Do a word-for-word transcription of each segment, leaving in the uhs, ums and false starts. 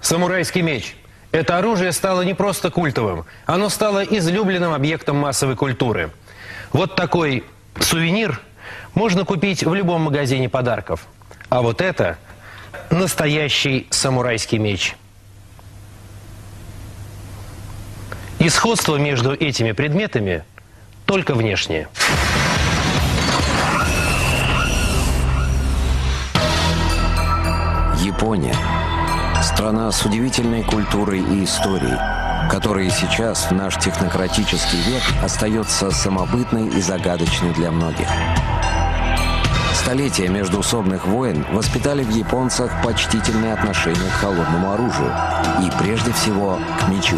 Самурайский меч. Это оружие стало не просто культовым, оно стало излюбленным объектом массовой культуры. Вот такой сувенир можно купить в любом магазине подарков. А вот это настоящий самурайский меч. И сходство между этими предметами только внешнее. Япония. Страна с удивительной культурой и историей, которая сейчас, в наш технократический век, остается самобытной и загадочной для многих. Столетия междоусобных войн воспитали в японцах почтительное отношение к холодному оружию и, прежде всего, к мечу.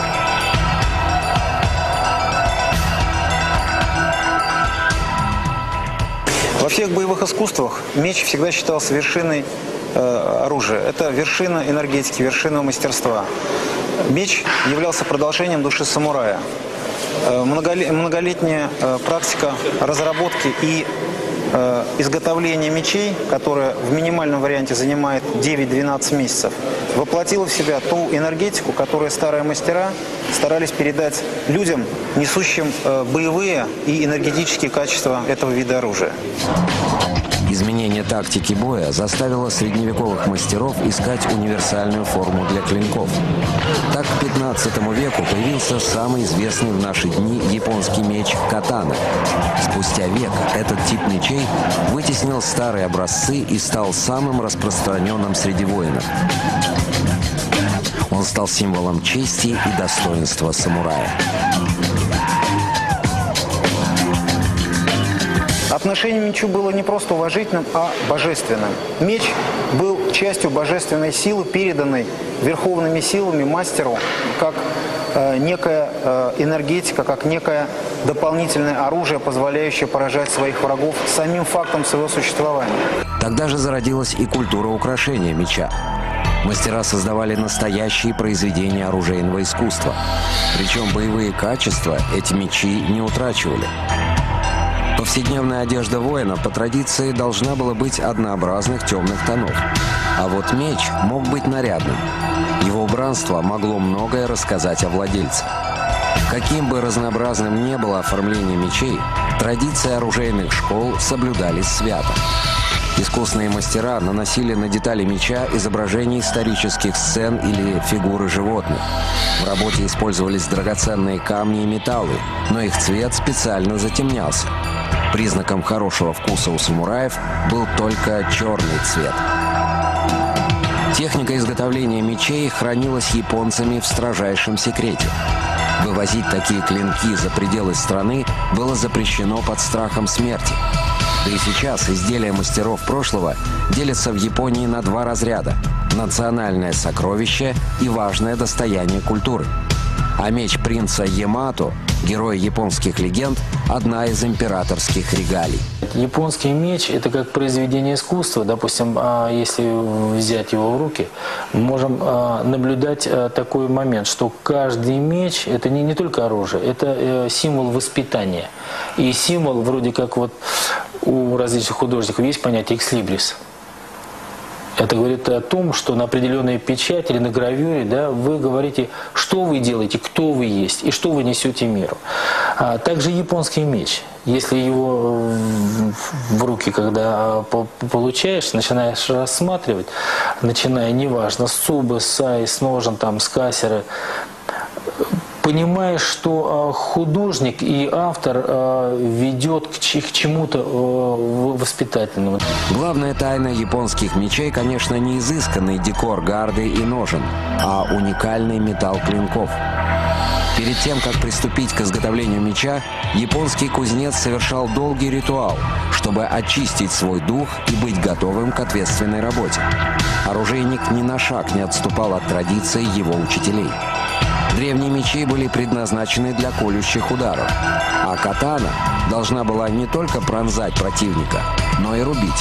Во всех боевых искусствах меч всегда считался вершиной э, оружия. Это вершина энергетики, вершина мастерства. Меч являлся продолжением души самурая. Э, многолетняя э, практика разработки и э, изготовления мечей, которая в минимальном варианте занимает девять-двенадцать месяцев, воплотила в себя ту энергетику, которую старые мастера старались передать людям, несущим э, боевые и энергетические качества этого вида оружия. Изменение тактики боя заставило средневековых мастеров искать универсальную форму для клинков. Так к пятнадцатому веку появился самый известный в наши дни японский меч катана. Спустя век этот тип мечей вытеснил старые образцы и стал самым распространенным среди воинов. Он стал символом чести и достоинства самурая. Отношение к мечу было не просто уважительным, а божественным. Меч был частью божественной силы, переданной верховными силами мастеру, как э, некая э, энергетика, как некое дополнительное оружие, позволяющее поражать своих врагов самим фактом своего существования. Тогда же зародилась и культура украшения меча. Мастера создавали настоящие произведения оружейного искусства. Причем боевые качества эти мечи не утрачивали. Повседневная одежда воина по традиции должна была быть однообразных темных тонов. А вот меч мог быть нарядным. Его убранство могло многое рассказать о владельце. Каким бы разнообразным ни было оформление мечей, традиции оружейных школ соблюдались свято. Искусные мастера наносили на детали меча изображения исторических сцен или фигуры животных. В работе использовались драгоценные камни и металлы, но их цвет специально затемнялся. Признаком хорошего вкуса у самураев был только черный цвет. Техника изготовления мечей хранилась японцами в строжайшем секрете. Вывозить такие клинки за пределы страны было запрещено под страхом смерти. Да и сейчас изделия мастеров прошлого делятся в Японии на два разряда – национальное сокровище и важное достояние культуры. А меч принца Ямато, героя японских легенд, одна из императорских регалий. Японский меч – это как произведение искусства. Допустим, если взять его в руки, мы можем наблюдать такой момент, что каждый меч – это не, не только оружие, это символ воспитания. И символ, вроде как вот у различных художников есть понятие «экслибрис». Это говорит о том, что на определенной печати или на гравюре, да, вы говорите, что вы делаете, кто вы есть и что вы несете миру. А также японский меч. Если его в руки, когда получаешь, начинаешь рассматривать, начиная, неважно, с цубы, с саи, с ножен, там, с кассеры, понимаешь, что художник и автор ведет к чему-то воспитательному. Главная тайна японских мечей, конечно, не изысканный декор гарды и ножен, а уникальный металл клинков. Перед тем, как приступить к изготовлению меча, японский кузнец совершал долгий ритуал, чтобы очистить свой дух и быть готовым к ответственной работе. Оружейник ни на шаг не отступал от традиций его учителей. Древние мечи были предназначены для колющих ударов, а катана должна была не только пронзать противника, но и рубить.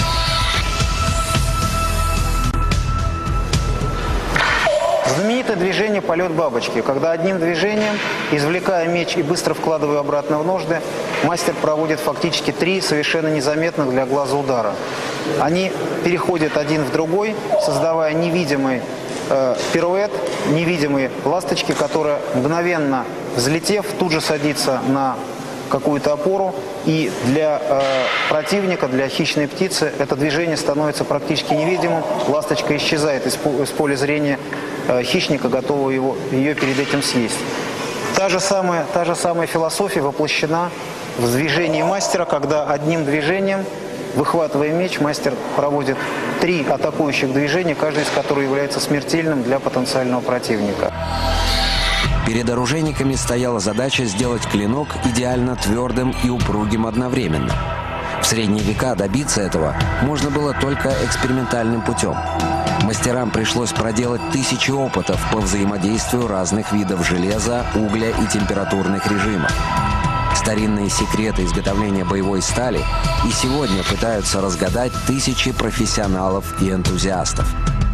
Знаменитое движение «Полет бабочки», когда одним движением, извлекая меч и быстро вкладывая обратно в ножны, мастер проводит фактически три совершенно незаметных для глаза удара. Они переходят один в другой, создавая невидимый э, пируэт невидимой ласточки, которая, мгновенно взлетев, тут же садится на какую-то опору, и для э, противника, для хищной птицы это движение становится практически невидимым, ласточка исчезает из, из поля зрения э, хищника, готового его, ее перед этим съесть. Та же самая, та же самая философия воплощена в движении мастера, когда одним движением, выхватывая меч, мастер проводит три атакующих движения, каждый из которых является смертельным для потенциального противника. Перед оружейниками стояла задача сделать клинок идеально твердым и упругим одновременно. В средние века добиться этого можно было только экспериментальным путем. Мастерам пришлось проделать тысячи опытов по взаимодействию разных видов железа, угля и температурных режимов. Старинные секреты изготовления боевой стали и сегодня пытаются разгадать тысячи профессионалов и энтузиастов.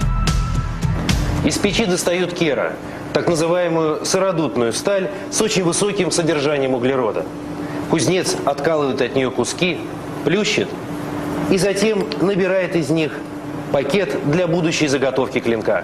Из печи достают кера, так называемую сыродутную сталь с очень высоким содержанием углерода. Кузнец откалывает от нее куски, плющит и затем набирает из них пакет для будущей заготовки клинка.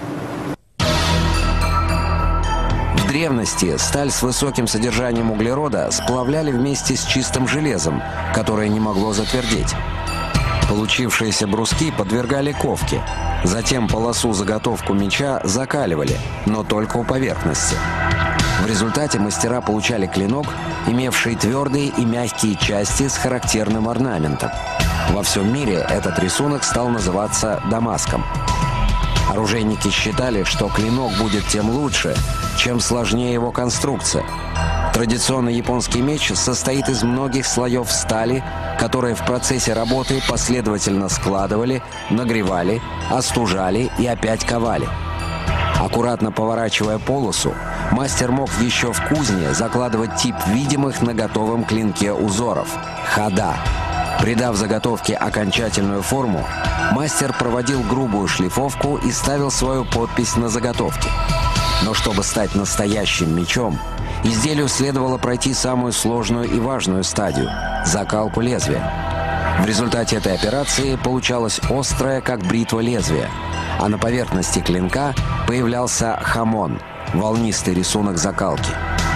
В древности сталь с высоким содержанием углерода сплавляли вместе с чистым железом, которое не могло затвердеть. Получившиеся бруски подвергали ковке. Затем полосу-заготовку меча закаливали, но только у поверхности. В результате мастера получали клинок, имевший твердые и мягкие части с характерным орнаментом. Во всем мире этот рисунок стал называться дамаском. Оружейники считали, что клинок будет тем лучше, чем сложнее его конструкция. Традиционный японский меч состоит из многих слоев стали, которые в процессе работы последовательно складывали, нагревали, остужали и опять ковали. Аккуратно поворачивая полосу, мастер мог еще в кузне закладывать тип видимых на готовом клинке узоров – хода. Придав заготовке окончательную форму, мастер проводил грубую шлифовку и ставил свою подпись на заготовке. Но чтобы стать настоящим мечом, изделию следовало пройти самую сложную и важную стадию – закалку лезвия. В результате этой операции получалось острое, как бритва, лезвие, а на поверхности клинка появлялся хамон – волнистый рисунок закалки.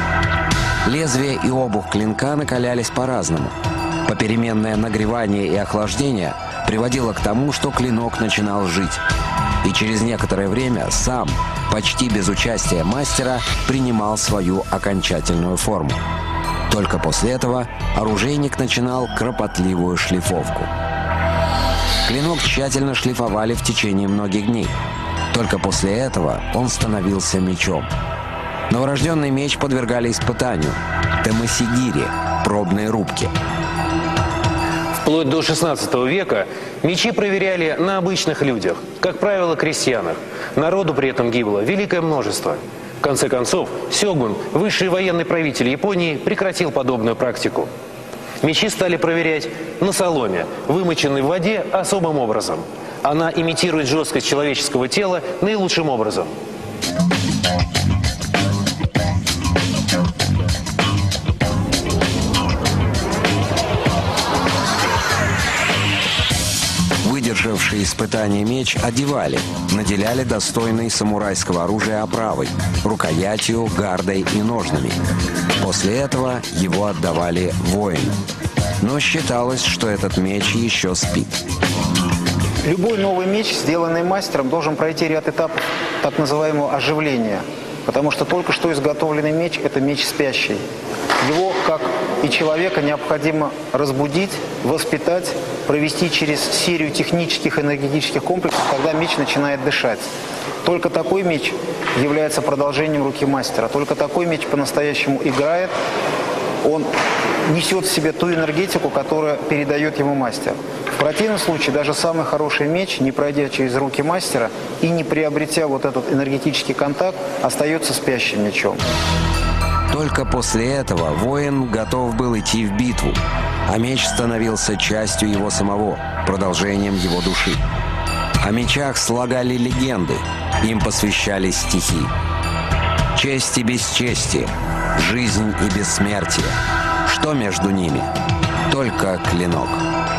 Лезвие и обух клинка накалялись по-разному. Попеременное нагревание и охлаждение приводило к тому, что клинок начинал жить. И через некоторое время сам, почти без участия мастера, принимал свою окончательную форму. Только после этого оружейник начинал кропотливую шлифовку. Клинок тщательно шлифовали в течение многих дней. Только после этого он становился мечом. Новорожденный меч подвергали испытанию – тамасигири – пробные рубки. Вплоть до шестнадцатого века мечи проверяли на обычных людях, как правило, крестьянах. Народу при этом гибло великое множество. В конце концов, сёгун, высший военный правитель Японии, прекратил подобную практику. Мечи стали проверять на соломе, вымоченной в воде особым образом. Она имитирует жесткость человеческого тела наилучшим образом. Выдержавший испытание меч одевали, наделяли достойной самурайского оружия оправой, рукоятью, гардой и ножнами. После этого его отдавали воину. Но считалось, что этот меч еще спит. Любой новый меч, сделанный мастером, должен пройти ряд этапов так называемого оживления. Потому что только что изготовленный меч – это меч спящий. Его, как и человека, необходимо разбудить, воспитать, провести через серию технических и энергетических комплексов, когда меч начинает дышать. Только такой меч является продолжением руки мастера. Только такой меч по-настоящему играет. Он несет в себе ту энергетику, которая передает ему мастер. В противном случае даже самый хороший меч, не пройдя через руки мастера и не приобретя вот этот энергетический контакт, остается спящим мечом. Только после этого воин готов был идти в битву, а меч становился частью его самого, продолжением его души. О мечах слагали легенды, им посвящались стихи. Честь и бесчестие, жизнь и бессмертие. Что между ними? Только клинок.